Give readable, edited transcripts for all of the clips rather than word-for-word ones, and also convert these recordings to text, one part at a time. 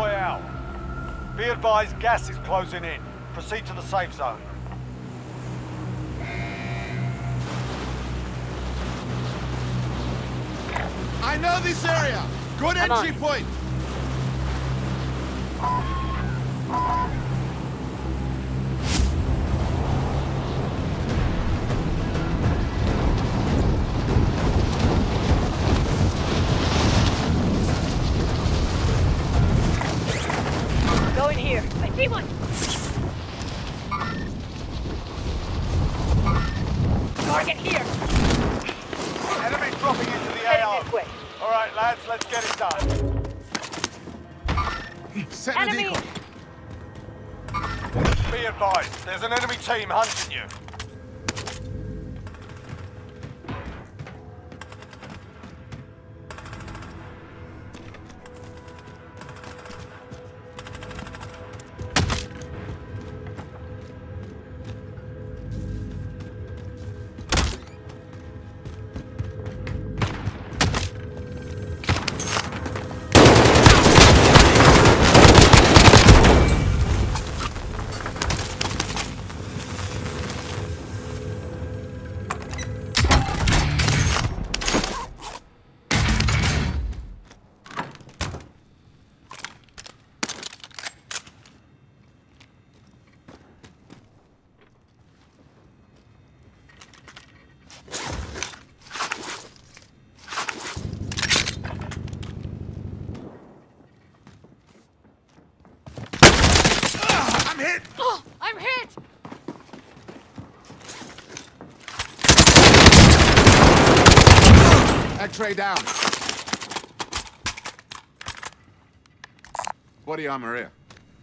Royale. Be advised, gas is closing in. Proceed to the safe zone. I know this area! Good entry point! Go in here. I see one! Target here! Enemy dropping into the Heading AO. this way. All right, lads, let's get it done. Set the Enemy! decoy. Be advised, there's an enemy team hunting you. I'm hit! Oh, I'm hit! X-ray down. Body armor here.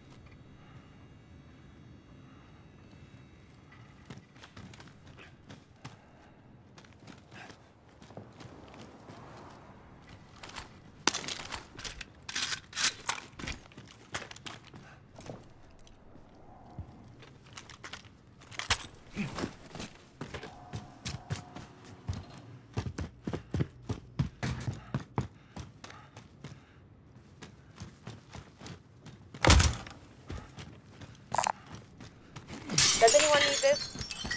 Does anyone need this?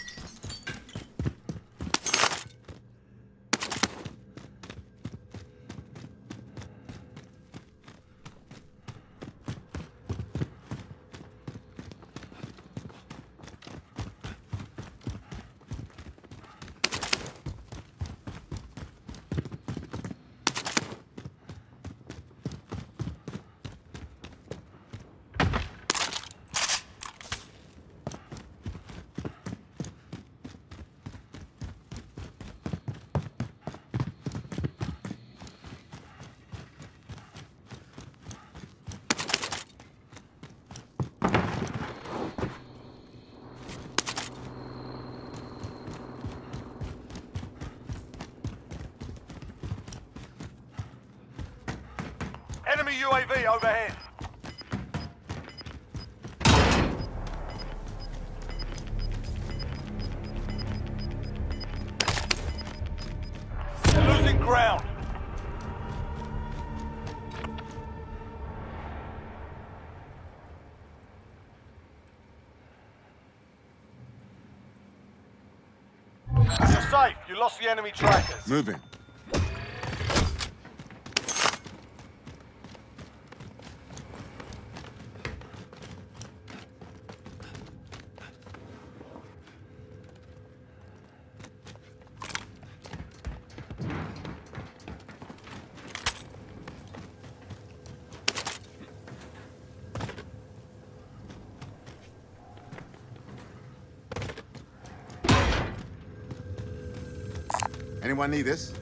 Enemy UAV overhead. Losing ground. You're safe. You lost the enemy trackers. Moving. Anyone need this?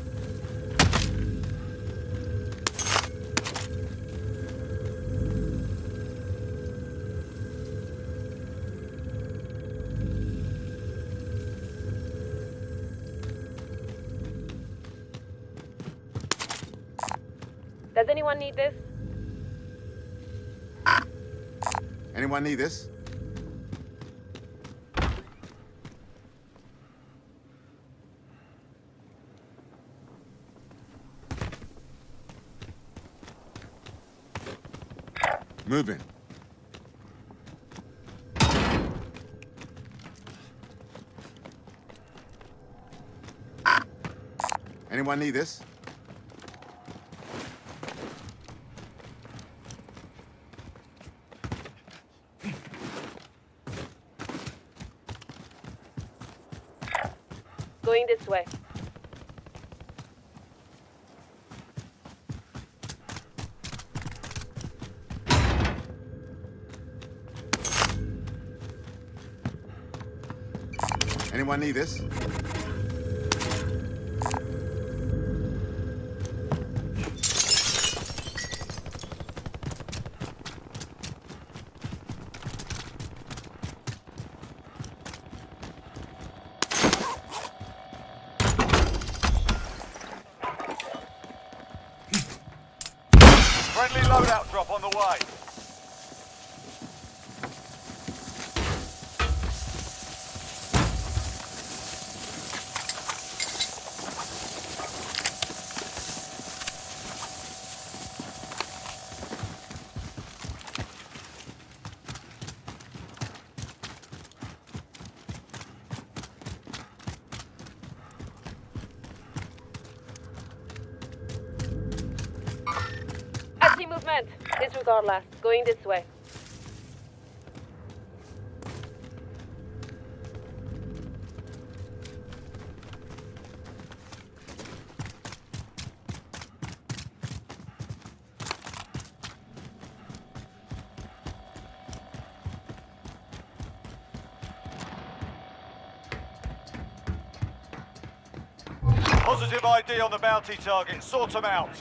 Does anyone need this? Anyone need this? Moving. Anyone need this? Going this way. Anyone need this? Friendly loadout drop on the way. I see movement. Disregard last. Going this way. Positive ID on the bounty target. Sort them out.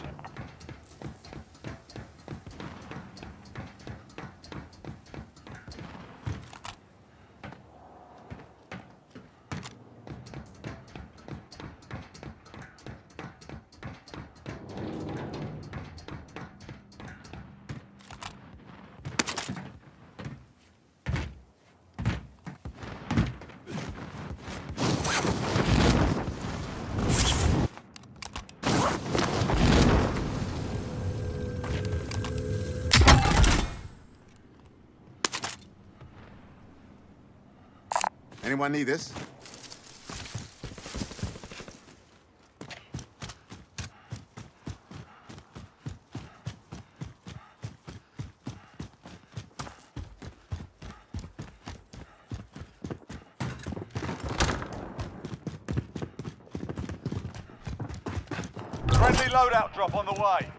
Anyone need this? Friendly loadout drop on the way.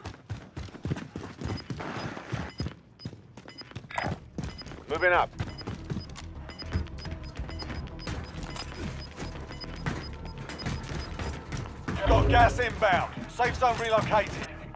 Moving up. Got gas inbound. Safe zone relocated.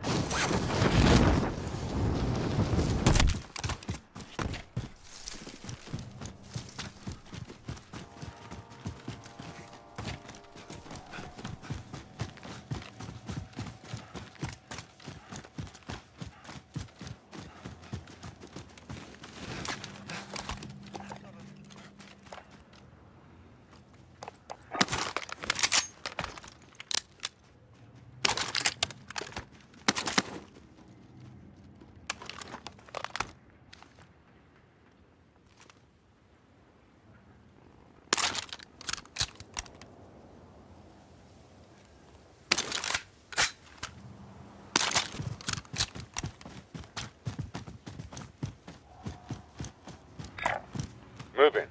Moving.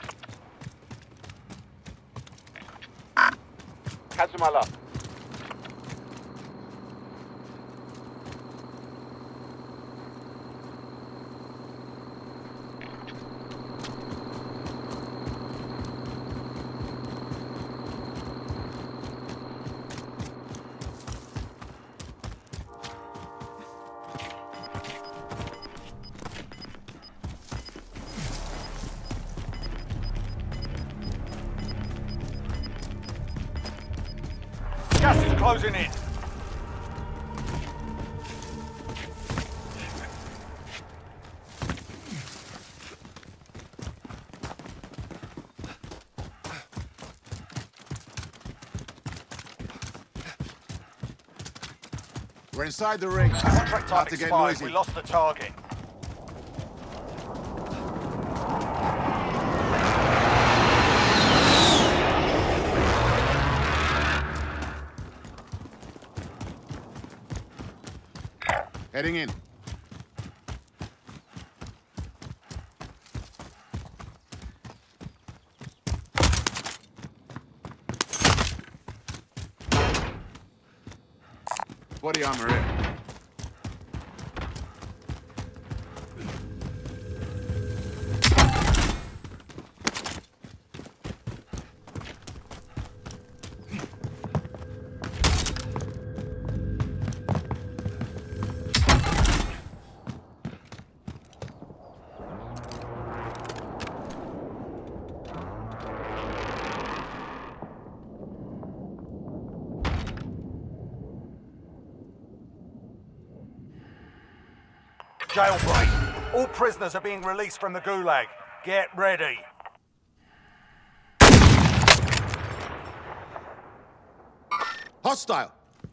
Cancel my lock. Gas is closing in. We're inside the ring. Contract time About to get expired. noisy. We lost the target. Heading in. Body armor here. Jailbreak. All prisoners are being released from the gulag. Get ready. Hostile.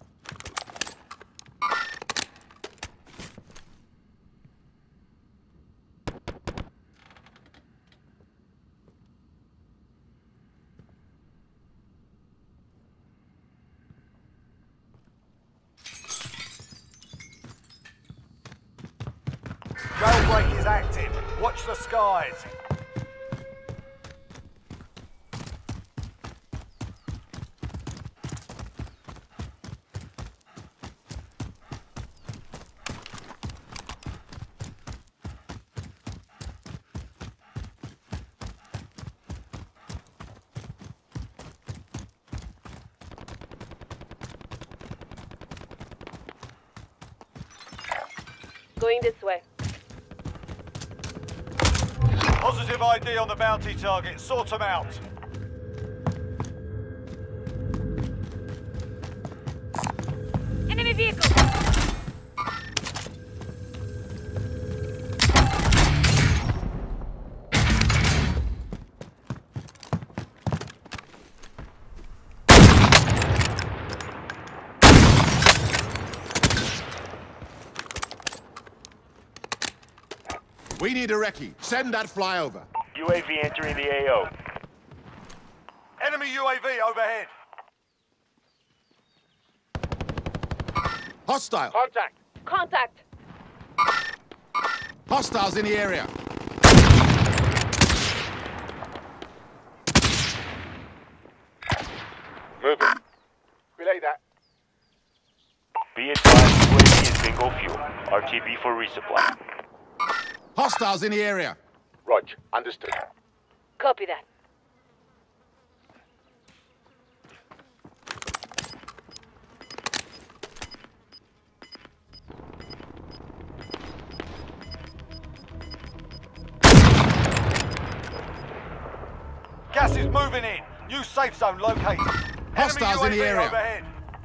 Jailbreak is active. Watch the skies. Going this way. Positive ID on the bounty target. Sort them out. Enemy vehicle! We need a recce. Send that flyover. UAV entering the AO. Enemy UAV overhead. Hostile. Contact. Contact! Hostiles in the area. Moving. Relay that. Be advised, UAV is bingo fuel. RTB for resupply. Hostiles in the area. Roger. Understood. Copy that. Gas is moving in. New safe zone located. Hostiles in Enemy the UAV area. overhead.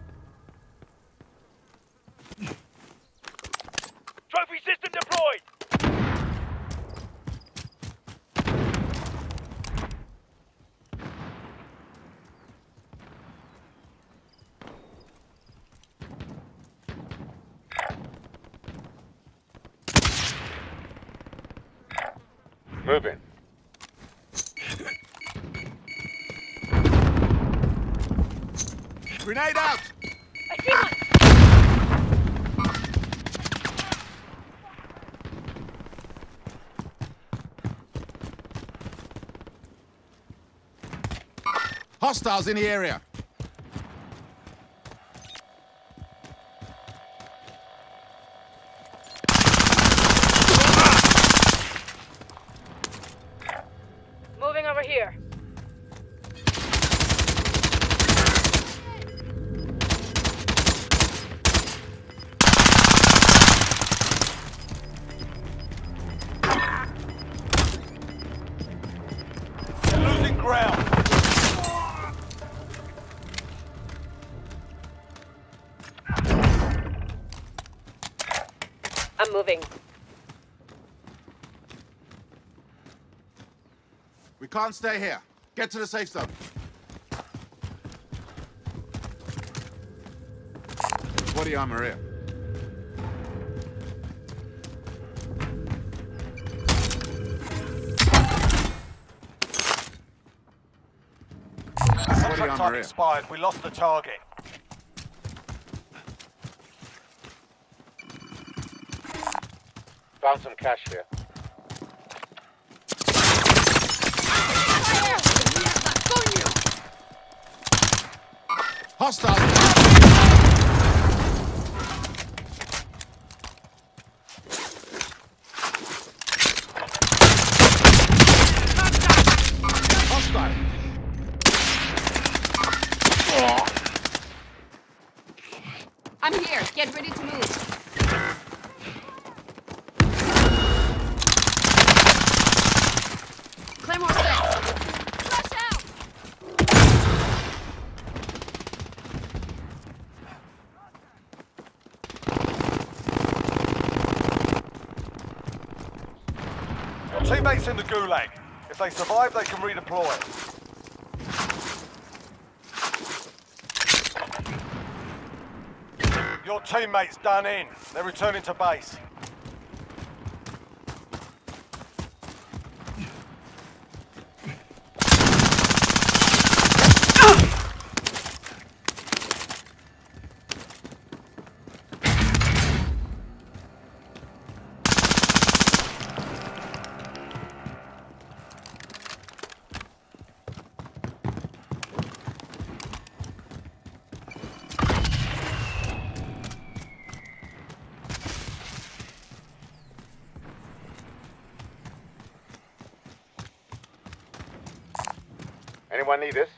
Trophy system deployed. Moving. Grenade out. I see one! Hostiles in the area. Moving over here. Losing ground. I'm moving. We can't stay here. Get to the safe zone. Body armor here. Contract time expired. We lost the target. Found some cash here. Hostile. Hostile. I'm here. Get ready to move. Claymore set. Flash out! Your teammates in the gulag. If they survive, they can redeploy. Your teammates done in. They're returning to base. Anyone need this?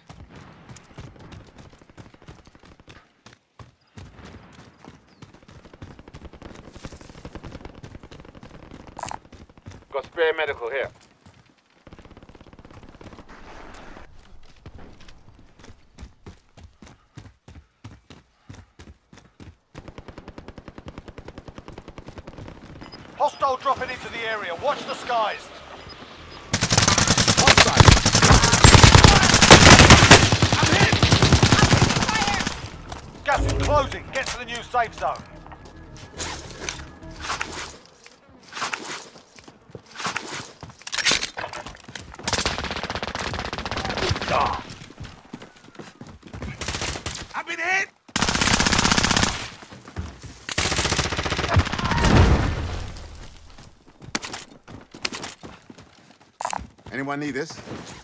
Got spare medical here. Hostile dropping into the area. Watch the skies. Hostile. Gas is closing. Get to the new safe zone. I've been hit. Anyone need this?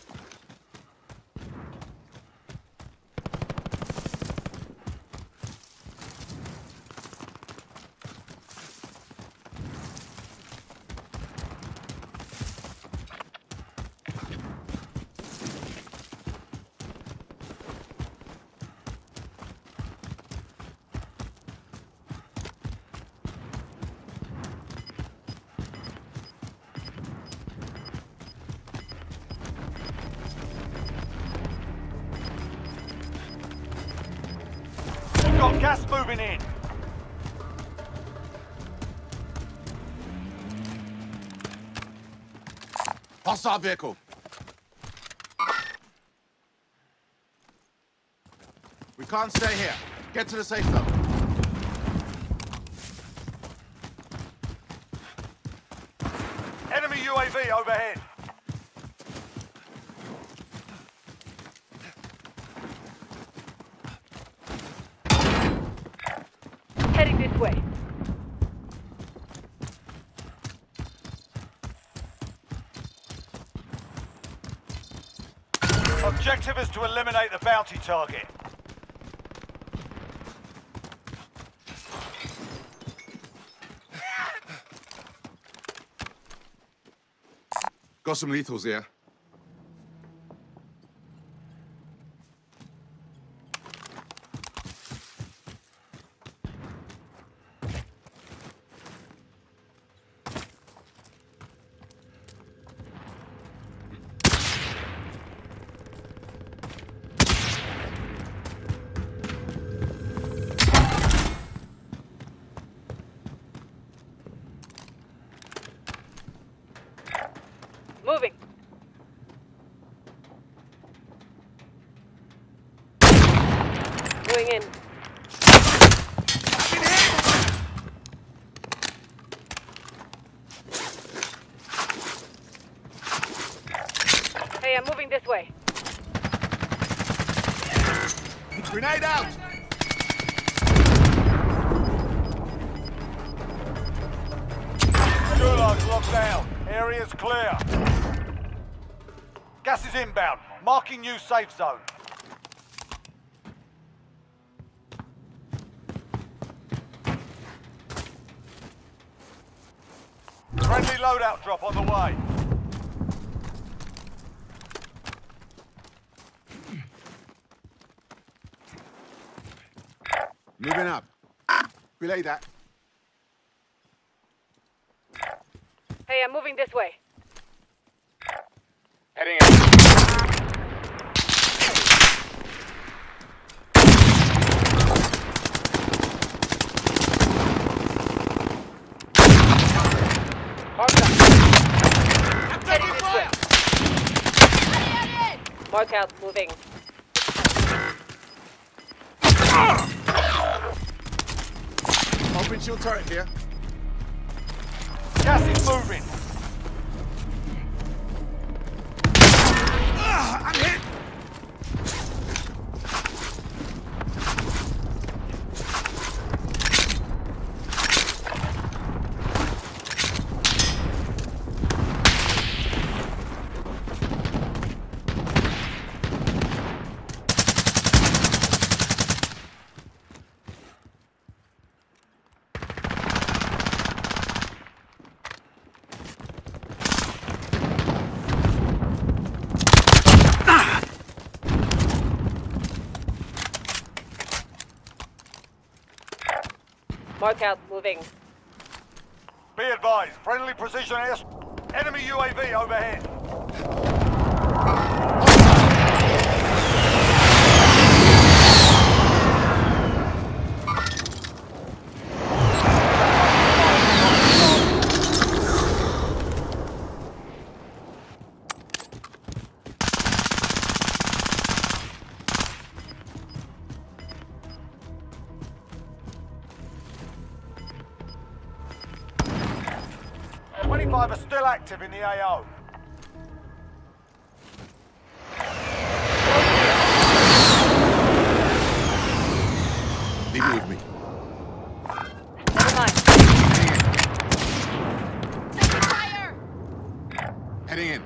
Got gas moving in. Hostile vehicle. We can't stay here. Get to the safe zone. Enemy UAV overhead. Heading this way. Objective is to eliminate the bounty target. Got some lethals here. Moving. Going in. Hey, I'm moving this way. Grenade out! Gulag's locked down. Area's clear. Gas is inbound. Marking new safe zone. Friendly loadout drop on the way. Moving up. Relay that. Hey, I'm moving this way. Heading in. Heading this way. Mark out, moving. Open shield turret here. Gas is moving. I'm hit! Mark out, moving. Be advised, friendly precision air... Enemy UAV overhead. Are still active in the AO. Leave it with me. Never mind. Taking fire! Heading in.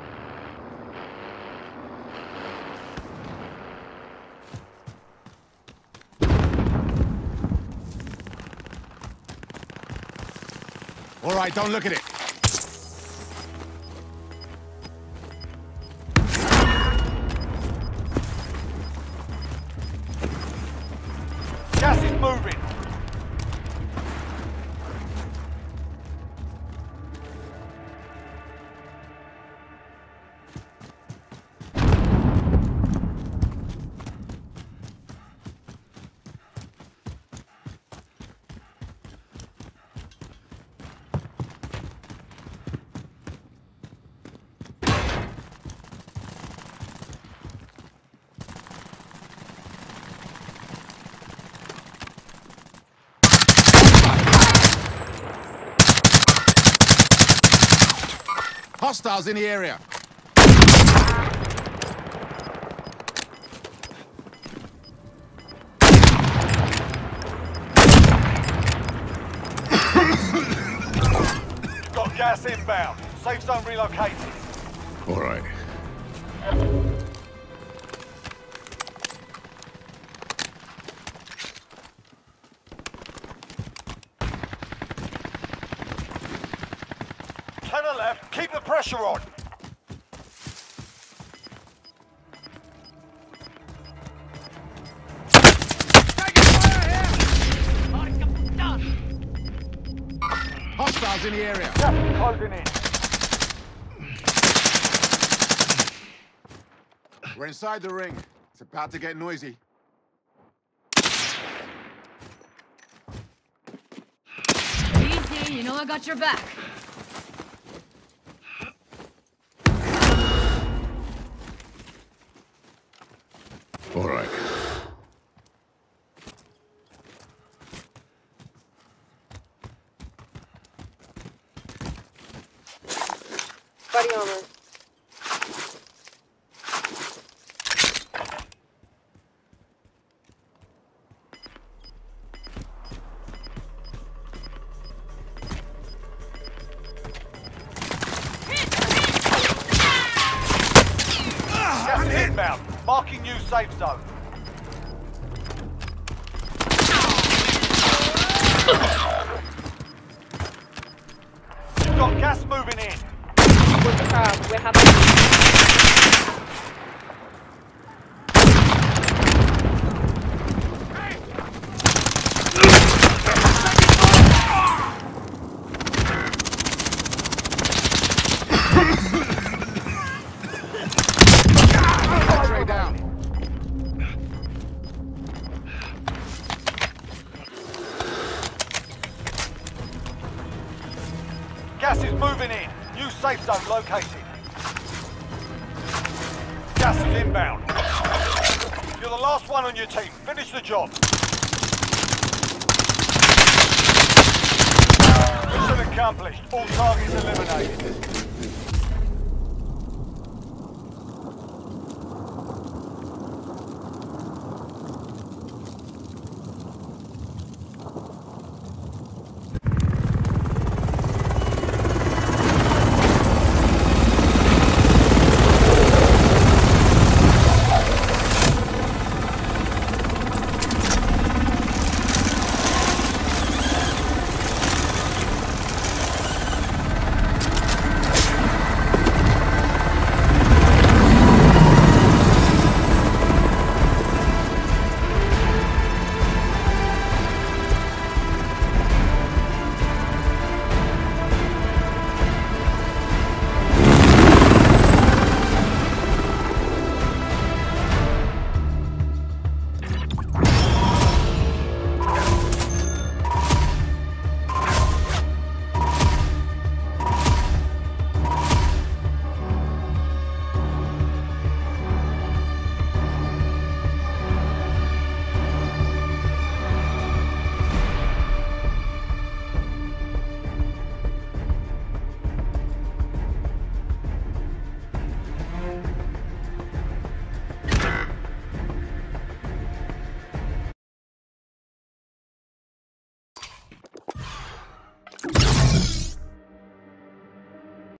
All right, don't look at it. Gas is moving. Hostiles in the area. Got gas inbound. Safe zone relocated. All right. To the left, keep the pressure on. Hostiles in the area. Gas is closing in. We're inside the ring. It's about to get noisy. Easy, you know I got your back. All right. Body armor. Marking new safe zone. You've got gas moving in. We have X-ray down. Gas is moving in. New safe zone located. Gas is inbound. You're the last one on your team. Finish the job. Mission accomplished. All targets eliminated.